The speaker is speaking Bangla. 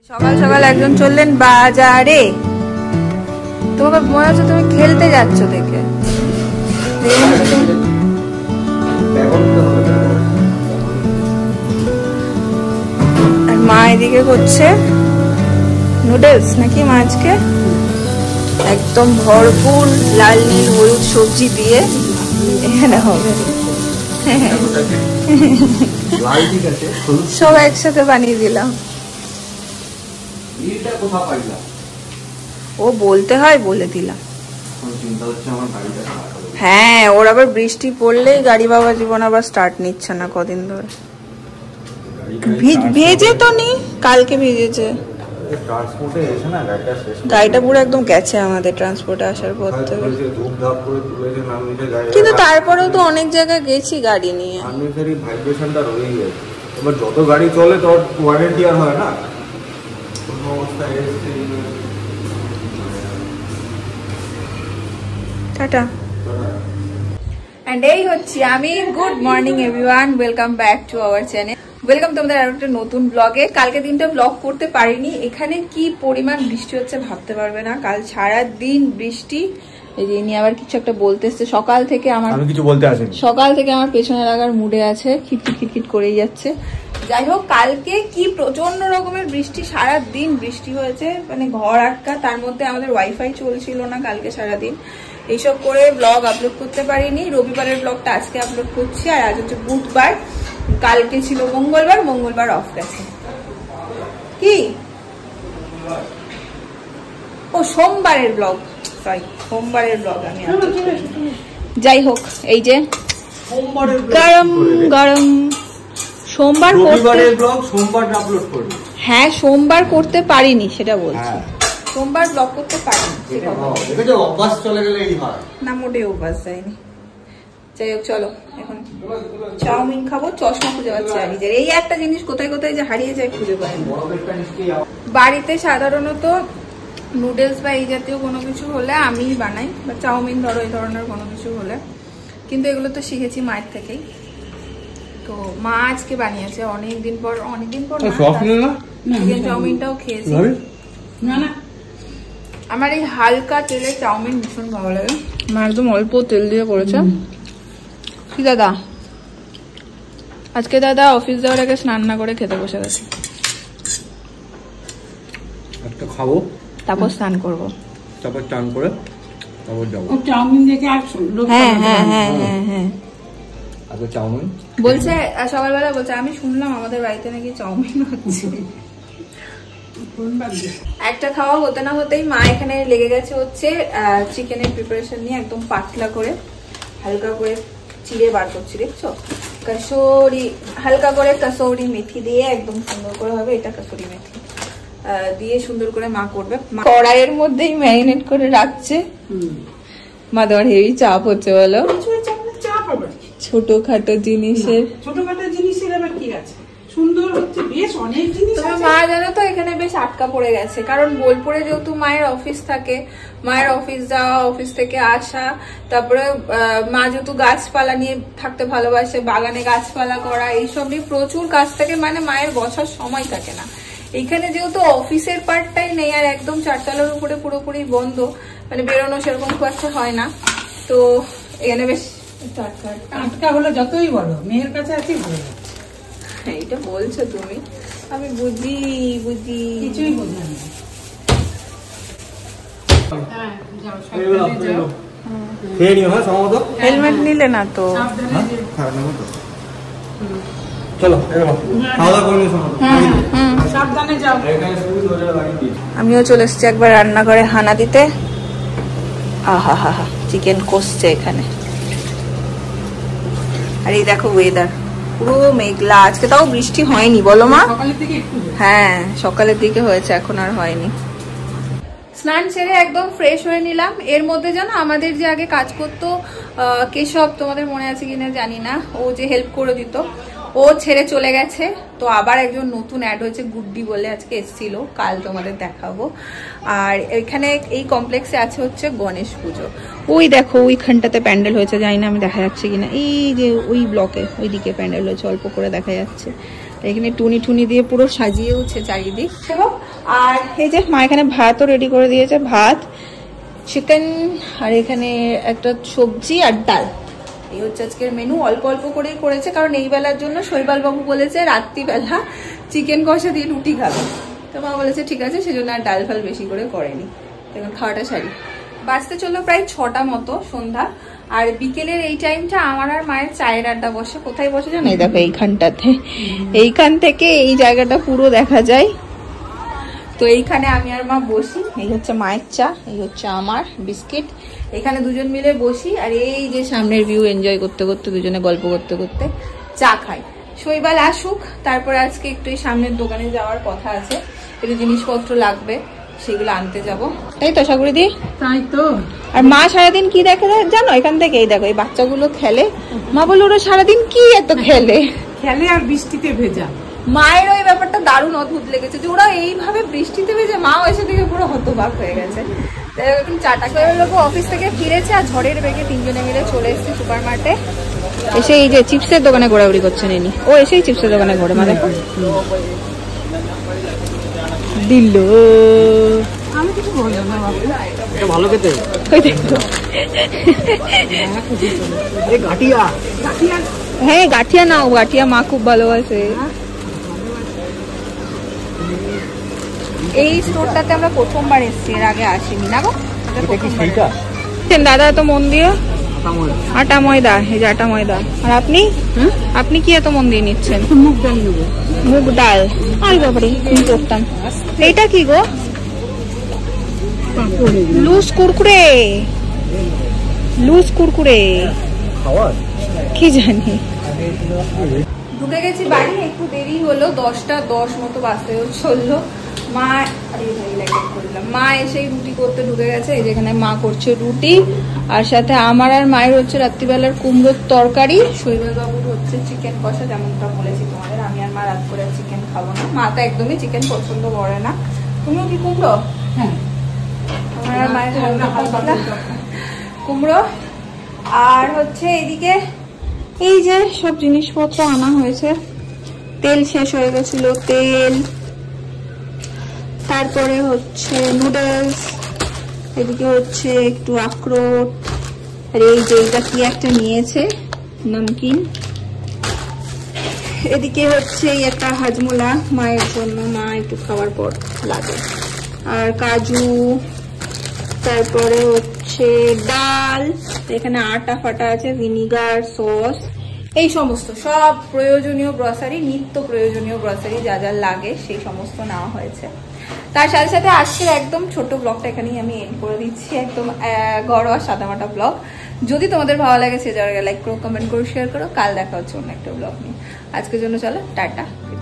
সকাল সকাল একজন চললেন বাজারে। তোমাকে মনে হচ্ছে তুমি খেলতে যাচ্ছ দেখে। আর মা এদিকে করছে নুডলস নাকি মাছকে একদম ভরপুর লাল নীল হলুদ সবজি দিয়ে এখানে হবে। সব একসাথে বানিয়ে দিলাম। ও বলতে হয় বলে দিলাম। হ্যাঁ, ওর আবার বৃষ্টি পড়লেই গাড়ি বাবা জীবন আবার স্টার্ট নিচ্ছে না কদিন ধরে। ভেজে তো নি, কালকে ভেজেছে। গাড়িটা পুরো একদম গেছে আমাদের ট্রান্সপোর্টে আসার পর থেকে। কিন্তু তারপরেও তো অনেক জায়গায় গেছি গাড়ি নিয়ে। যত গাড়ি চলে তোর ওয়ারেন্টি আর হয় না। টাটা। এন্ড এই হচ্ছে আমি। Good morning everyone, welcome back to our channel. Welcome তোমাদের আরো একটা নতুন ব্লগে। কালকে দিনটা ব্লগ করতে পারিনি, এখানে কি পরিমাণ বৃষ্টি হচ্ছে ভাবতে পারবে না। কাল সারা দিন বৃষ্টি। এই যে নিয়ে আবার কিছু একটা বলতে এসছে। সকাল থেকে আমার কিছু বলতে আসেনি, সকাল থেকে আমার পেছনে লাগার মুডে আছে, খিটখিট খিটখিট করেই যাচ্ছে। যাই হোক, কালকে কি প্রচন্ড রকমের বৃষ্টি, সারা দিন বৃষ্টি হয়েছে, মানে ঘর আটকা। তার মধ্যে আমাদের ওয়াইফাই চলছিল না কালকে সারাদিন। এইসব করে ব্লগ আপলোড করতে পারিনি। রবিবারের ব্লগটা আজকে আপলোড করছি। আর আজ হচ্ছে বুধবার, কালকে ছিল মঙ্গলবার, মঙ্গলবার অফ গেছে। কি ও সোমবারের ব্লগ, সরি সোমবারের ব্লগ আমি। যাই হোক, এই যে গরম গরম সোমবার হ্যাঁ সোমবার করতে পারিনি সেটা বলছি। সোমবার ব্লগ করতে পারিনি না, মোটেও অভ্যাস যায়নি। যাই হোক, চলো এখন চাউমিন খাবো। চশমা খুঁজে পাচ্ছি না নিজের। এই একটা জিনিস কোথায় কোথায় যে হারিয়ে যায় খুঁজে পাই না। বাড়িতে সাধারণত নুডলস বা এই জাতীয় কোনো কিছু হলে আমি বানাই, বা চাউমিন ধরো এই ধরনের কোনো কিছু হলে। কিন্তু এগুলো তো শিখেছি মায়ের থেকেই। তো মা আজকে বানিয়েছে অনেকদিন পর চিকেন চাউমিনটাও খেয়েছি। আমার এই হালকা তেলে চাউমিন ভীষণ ভালো লাগে। মা একদম অল্প তেল দিয়ে করেছে। কি দাদা আজকে দাদা অফিস যাওয়ার আগে স্নান না করে খেতে বসে গেছে। একটা খাবো, তারপর স্নান করবো, তারপর স্নান করে তারপর যাবো। চাউমিন দেখে আর হ্যাঁ হ্যাঁ হ্যাঁ হ্যাঁ হ্যাঁ আচ্ছা চাউমিন বলছে সকালবেলা বলছে, আমি শুনলাম আমাদের বাড়িতে নাকি চাউমিন হচ্ছে। একটা খাওয়া হতে না হতেই মা এখানে লেগে গেছে হচ্ছে চিকেনের প্রিপারেশন নিয়ে। একদম পাতলা করে হালকা করে চিড়ে বার করছি, দেখছো? কাসুরি হালকা করে কাসুরি মেথি দিয়ে একদম সুন্দর করে হবে। এটা কাসুরি মেথি দিয়ে সুন্দর করে মা করবে। কড়াইয়ের মধ্যেই ম্যারিনেট করে রাখছে। মা তোমার হেভি চাপ হচ্ছে বলো? ছোটখাটো জিনিসের আবার কি আছে, সুন্দর হচ্ছে বেশ অনেক জিনিস। মা জানো তো এখানে বেশ আটকা পড়ে গেছে, কারণ বোলপুরে যেহেতু মায়ের অফিস থাকে, মায়ের অফিস যাওয়া, অফিস থেকে আসা, তারপরে মা যেহেতু গাছপালা নিয়ে থাকতে ভালোবাসে, বাগানে গাছপালা করা, এইসব নিয়ে প্রচুর কাজ থাকে, মানে মায়ের বসার সময় থাকে না। এইখানে যেহেতু অফিসের পার্টটাই নেই আর একদম চারতলার উপরে পুরোপুরি বন্ধ, মানে বেরোনো সেরকম খুব একটা হয় না। তো এখানে বেশ আটকা হলো, যতই বলো মেয়ের কাছে আছি ভালো। এইটা বলছো তুমি, আমি বুঝি বুঝি কিছুই বুঝলাম না। হেলমেট নিলে না তো? চলো সাবধানে যাও। আমিও চলে এসেছি একবার রান্নাঘরে হানা দিতে। আহা হা হা, চিকেন কষছে এখানে। আর এই দেখো ওয়েদার পুরো মেঘলা। আজকে তাও বৃষ্টি হয়নি বলো মা? হ্যাঁ সকালের দিকে হয়েছে, এখন আর হয়নি। স্নান সেরে একদম ফ্রেশ হয়ে নিলাম। এর মধ্যে জানো আমাদের যে আগে কাজ করতো কেশব, তোমাদের মনে আছে কিনা জানি না, ও যে হেল্প করে দিত, ও ছেড়ে চলে গেছে। তো আবার একজন নতুন অ্যাড হয়েছে, গুড্ডি বলে, আজকে এসেছিল, কাল তোমাদের দেখাবো। আর এখানে এই কমপ্লেক্সে আছে হচ্ছে গণেশ পুজো। ওই দেখো ওইখানটাতে প্যান্ডেল হয়েছে, জানি না আমি দেখা যাচ্ছে কিনা। এই যে ওই ব্লকে ওইদিকে প্যান্ডেল হয়েছে, অল্প করে দেখা যাচ্ছে। এখানে টুনি টুনি দিয়ে পুরো সাজিয়েওছে চারিদিক। আর এই যে মা এখানে ভাতও রেডি করে দিয়েছে, ভাত, চিকেন, আর এখানে একটা সবজি আর ডাল। এই হচ্ছে আজকের মেনু। অল্প অল্প করেই করেছে, কারণ এই বেলার জন্য শৈবাল বাবু বলেছে রাত্রিবেলা চিকেন কষা দিয়ে রুটি খাবে। তো মা বলেছে ঠিক আছে, সেজন্য আর ডাল ফাল বেশি করে করেনি। এখন খাওয়াটা সারি। বাজতে চললো প্রায় 6টা মতো সন্ধ্যা। আর বিকেলের এই টাইমটা আমার আর মায়ের চায়ের আড্ডা বসে। কোথায় বসে জানো? এই দেখো এইখানটাতে। এইখান থেকে এই জায়গাটা পুরো দেখা যায়। তো এইখানে আমি আর মা বসি। এই হচ্ছে মায়ের চা, এই হচ্ছে আমার বিস্কিট। এখানে দুজন মিলে বসি আর এই যে সামনের ভিউ এনজয় করতে করতে, দুজনে গল্প করতে করতে চা খাই। শৈবাল আসুক, তারপরে আজকে একটু এই সামনের দোকানে যাওয়ার কথা আছে, একটু জিনিসপত্র লাগবে, সেগুলো আনতে যাব। তাই তো সাগরি দি? তাই তো। আর মা সারাদিন কি দেখে জানো? এখান থেকে এই দেখো এই বাচ্চাগুলো খেলে। মা বলে ওরা সারাদিন কি এত খেলে আর বৃষ্টিতে ভেজা। মায়ের ওই ব্যাপারটা দারুণ অদ্ভুত লেগেছে যে ওরা এইভাবে বৃষ্টিতে ভেজে। মাও এসে থেকে পুরো হতবাক হয়ে গেছে। এখন চাটা লোক অফিস থেকে ফিরেছে আর ঝড়ের বেগে তিনজনে মিলে চলে এসেছে সুপার মার্টে। এসে এই যে চিপসের দোকানে ঘোরাঘুরি করছেন ইনি। ও এসেই চিপসের দোকানে ঘোরে। মা দেখো দিল। আমি কিছু বলবো না বাবু, এটা ভালো খেতে। ওই দেখো হ্যাঁ গাঠিয়া নাও, গাঠিয়া মা খুব ভালোবাসে। এই স্টোরটাতে আমরা প্রথমবার এসেছি, এর আগে আসিনি না গো। দাদা এত মন দিয়ে আটা ময়দা, এই যে আটা ময়দা। আর আপনি আপনি কি এত মন দিয়ে নিচ্ছেন? মুগ ডাল নেবো। মুগ ডাল? আর ব্যাপারে করতাম। এইটা কি গো? লুজ কুরকুরে, লুজ কুরকুরে কি জানি। ঢুকে গেছি বাড়ি, একটু দেরি হলো, 10টা 10 মতো বাজতে চললো। মা মা এসেই রুটি করতে ঢুকে গেছে। এই যেখানে মা করছে রুটি, আর সাথে আমার আর মায়ের হচ্ছে রাত্রিবেলার কুমড়োর তরকারি। শৈবাল বাবুর হচ্ছে চিকেন কষা, যেমনটা বলেছি তোমাদের। আমি আর মা রাত করে চিকেন খাবো না, মা তো একদমই চিকেন পছন্দ করে না। তুমিও কি কুমড়ো? হ্যাঁ, আমার আর মায়ের কুমড়ো। আর হচ্ছে এদিকে এই যে সব জিনিসপত্র আনা হয়েছে। তেল শেষ হয়ে গেছিল, তেল, তারপরে হচ্ছে নুডলস, এদিকে হচ্ছে একটু আখরোট, আর এই যে এটা কি একটা নিয়েছে নমকিন। এদিকে হচ্ছে একটা হাজমোলা মায়ের জন্য, মা একটু খাওয়ার পর লাগে। আর কাজু, তারপরে হচ্ছে ডাল, এখানে আটা ফাটা আছে, ভিনিগার, সস, এই সমস্ত সব প্রয়োজনীয় গ্রসারি, নিত্য প্রয়োজনীয় গ্রসারি যা যা লাগে সেই সমস্ত নেওয়া হয়েছে। তার সাথে সাথে আজকের একদম ছোট ব্লগটা এখানেই আমি এন্ড করে দিচ্ছি। একদম ঘরোয়া সাদামাটা ব্লগ। যদি তোমাদের ভালো লাগে সে জায়গায় লাইক করো, কমেন্ট করো, শেয়ার করো। কাল দেখা হচ্ছে অন্য একটা ব্লগ নিয়ে। আজকের জন্য চলো টাটা।